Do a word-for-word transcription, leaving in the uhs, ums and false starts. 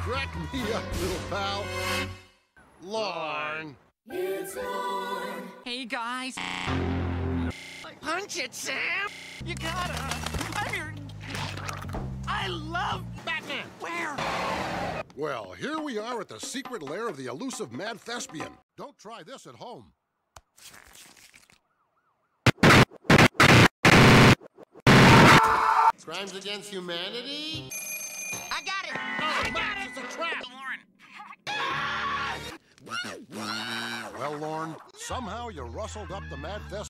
Crack me up, little pal. Lorne. It's Lorne. Hey, guys. Punch it, Sam! You gotta. I'm your... I love Batman! Where? Well, here we are at the secret lair of the elusive mad thespian. Don't try this at home. Crimes against humanity? I got it! Oh, Max, it's a trap! Lorne! Well, Lorne, somehow you rustled up the mad thespian.